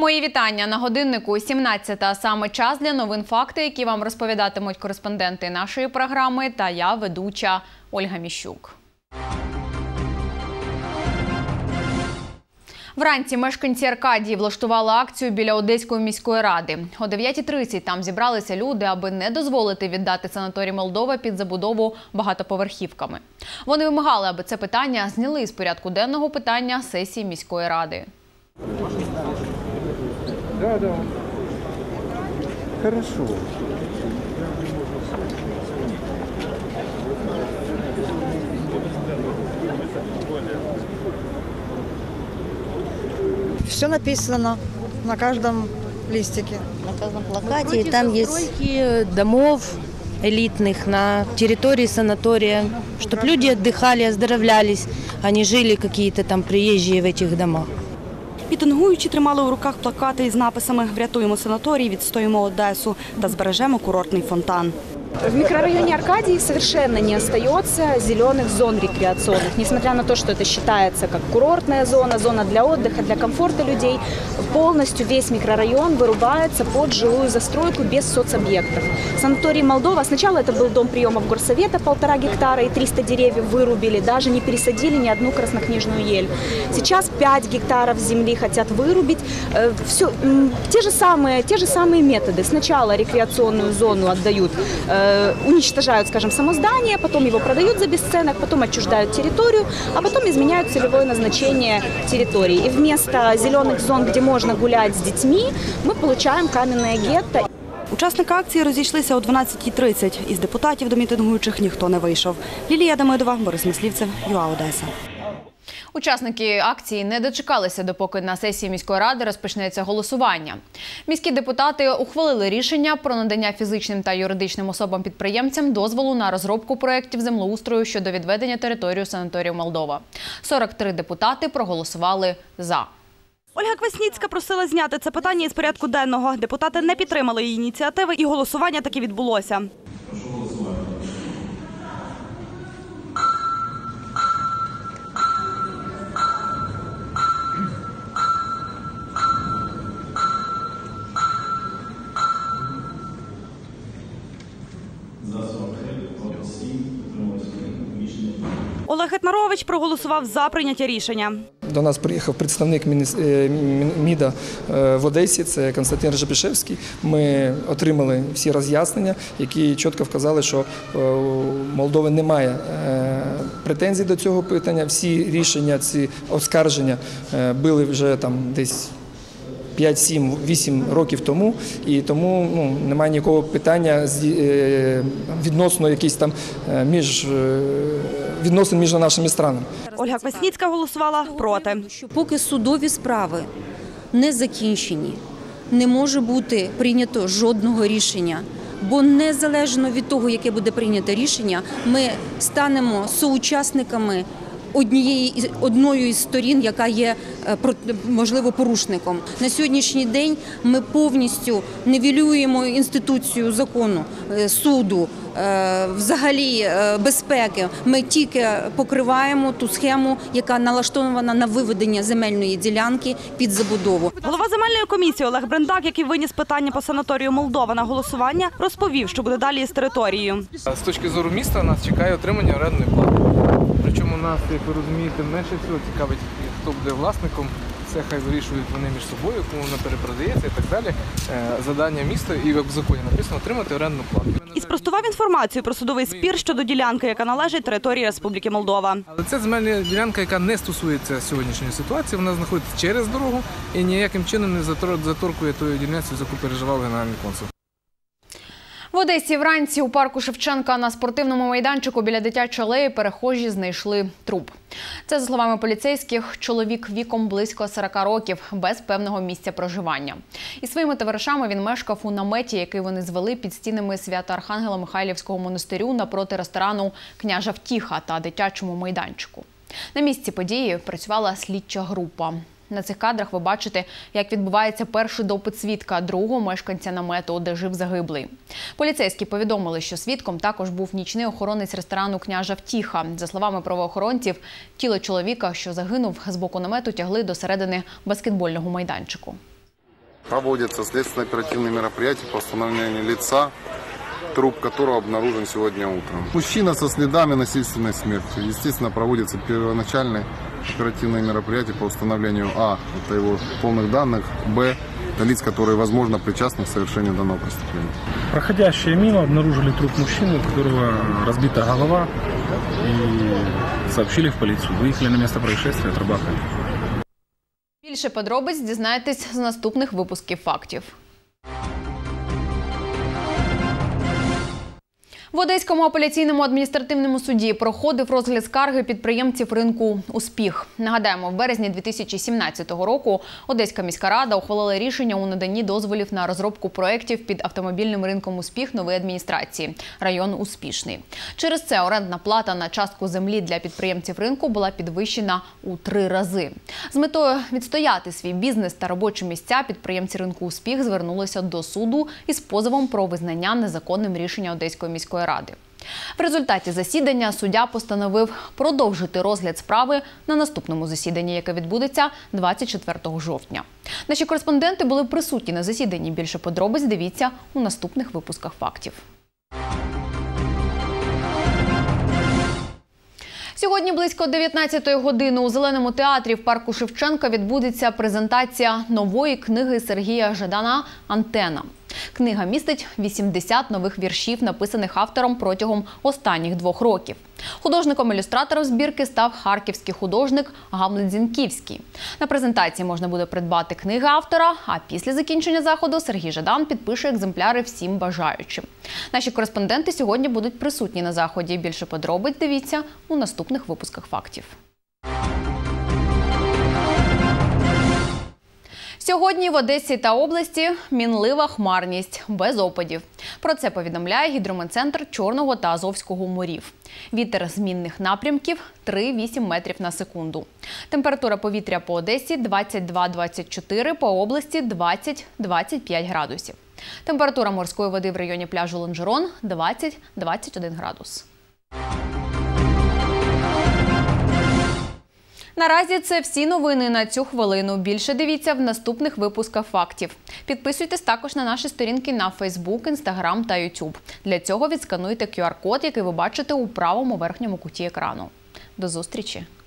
Мої вітання. На годиннику 17-та, а саме час для новин «Факти», які вам розповідатимуть кореспонденти нашої програми та я, ведуча Ольга Міщук. Вранці мешканці Аркадії влаштували акцію біля Одеської міської ради. О 9:30 там зібралися люди, аби не дозволити віддати санаторій «Молдова» під забудову багатоповерхівками. Вони вимагали, аби це питання зняли з порядку денного питання сесії міської ради. Да. Хорошо. Все написано на каждом листике. На каждом плакате. И там есть стройки домов элитных на территории санатория, чтобы люди отдыхали, оздоровлялись, а не жили какие-то там приезжие в этих домах. Мітингуючі тримали у руках плакати із написами «Врятуємо санаторій, відстоїмо Одесу» та «Збережемо курортний фонтан». В микрорайоне Аркадии совершенно не остается зеленых зон рекреационных. Несмотря на то, что это считается как курортная зона, зона для отдыха, для комфорта людей, полностью весь микрорайон вырубается под жилую застройку без соцобъектов. Санаторий «Молдова», сначала это был дом приемов горсовета, 1,5 гектара и 300 деревьев вырубили, даже не пересадили ни одну краснокнижную ель. Сейчас 5 гектаров земли хотят вырубить. Все, те же самые методы. Сначала рекреационную зону отдают, уничтожают, скажем, само здание, потом его продают за бесценок, потом отчуждают территорию, а потом изменяют целевое назначение территории. И вместо зеленых зон, где можно гулять с детьми, мы получаем каменное гетто. Учасники акції розійшлися о 12:30. Із депутатів до мітингуючих ніхто не вийшов. Лілія Демидова, Борис Мислівцев, ЮА Одеса. Учасники акції не дочекалися, допоки на сесії міської ради розпочнеться голосування. Міські депутати ухвалили рішення про надання фізичним та юридичним особам-підприємцям дозволу на розробку проєктів землеустрою щодо відведення території санаторію «Молдова». 43 депутати проголосували «за». Ольга Квасніцька просила зняти це питання із порядку денного. Депутати не підтримали її ініціативи і голосування таки відбулося. Олег Гетнарович проголосував за прийняття рішення. До нас приїхав представник МІДа в Одесі, це Константин Режепішевський. Ми отримали всі роз'яснення, які чітко вказали, що у Молдови немає претензій до цього питання. Всі рішення, ці оскарження були вже там десь 5-7-8 років тому, і тому немає ніякого питання відносно якісь там відносин між нашими странами. Ольга Квасніцька голосувала проти. Поки судові справи не закінчені, не може бути прийнято жодного рішення. Бо незалежно від того, яке буде прийнято рішення, ми станемо соучасниками одною із сторін, яка є, можливо, порушником. На сьогоднішній день ми повністю нівелюємо інституцію закону, суду, взагалі безпеки. Ми тільки покриваємо ту схему, яка налаштована на виведення земельної ділянки під забудову. Голова земельної комісії Олег Брендак, який виніс питання по санаторію «Молдова» на голосування, розповів, що буде далі із територією. З точки зору міста нас чекає отримання орендної плати. Причому нас, як ви розумієте, менше всього цікавить, хто буде власником. Це хай вирішують вони між собою, кому вона перепродається і так далі. Завдання міста, і в законі написано, отримати орендну плату. І спростував інформацію про судовий спір щодо ділянки, яка належить території Республіки Молдова. Але це земельна ділянка, яка не стосується сьогоднішньої ситуації, вона знаходиться через дорогу і ніяким чином не заторкує тої дільниці, за яку переживав генеральний консул. В Одесі вранці у парку Шевченка на спортивному майданчику біля дитячої алеї перехожі знайшли труп. Це, за словами поліцейських, чоловік віком близько 40 років, без певного місця проживання. І своїми товаришами він мешкав у наметі, який вони звели під стінами Свято-Архангела Михайлівського монастирю напроти ресторану «Княжа Втіха» та дитячому майданчику. На місці події працювала слідча група. На цих кадрах ви бачите, як відбувається перший допит свідка, другого мешканця намету, де жив загиблий. Поліцейські повідомили, що свідком також був нічний охоронець ресторану «Княжа Втіха». За словами правоохоронців, тіло чоловіка, що загинув, з боку намету тягли до середини баскетбольного майданчику. Проводятся следственно-оперативные мероприятия по установлению лица, труп которого обнаружен сегодня утром. Мужчина со следами насильственной смерти. Естественно, проводятся первоначальные оперативные мероприятия по установлению А. Это его полных данных. Б. Это лиц, которые, возможно, причастны к совершению данного преступления. Проходящие мимо обнаружили труп мужчины, у которого разбита голова, и сообщили в полицию. Выехали на место происшествия, отрабатывали. Більше подробиць дізнаєтесь з наступних випусків «Фактів». В Одеському апеляційному адміністративному суді проходив розгляд скарги підприємців ринку «Успіх». Нагадаємо, в березні 2017 року Одеська міська рада ухвалила рішення у наданні дозволів на розробку проєктів під автомобільним ринком «Успіх» нової адміністрації – район Успішний. Через це орендна плата на частку землі для підприємців ринку була підвищена у 3 рази. З метою відстояти свій бізнес та робочі місця підприємці ринку «Успіх» звернулися до суду із позовом про визнання незаконним рішення Одеської міської ради. В результаті засідання суддя постановив продовжити розгляд справи на наступному засіданні, яке відбудеться 24 жовтня. Наші кореспонденти були присутні на засіданні. Більше подробиць дивіться у наступних випусках «Фактів». Сьогодні близько 19-ї години у Зеленому театрі в парку Шевченка відбудеться презентація нової книги Сергія Жадана «Антена». Книга містить 80 нових віршів, написаних автором протягом останніх 2 років. Художником-ілюстратором збірки став харківський художник Гамлет Зінківський. На презентації можна буде придбати книги автора, а після закінчення заходу Сергій Жадан підпише екземпляри всім бажаючим. Наші кореспонденти сьогодні будуть присутні на заході. Більше подробиць дивіться у наступних випусках «Фактів». Сьогодні в Одесі та області мінлива хмарність, без опадів. Про це повідомляє гідрометцентр Чорного та Азовського морів. Вітер змінних напрямків 3-8 метрів на секунду. Температура повітря по Одесі 22-24, по області 20-25 градусів. Температура морської води в районі пляжу Лонжерон 20-21 градус. Наразі це всі новини на цю хвилину. Більше дивіться в наступних випусках «Фактів». Підписуйтесь також на наші сторінки на Facebook, Instagram та YouTube. Для цього відскануйте QR-код, який ви бачите у правому верхньому куті екрану. До зустрічі!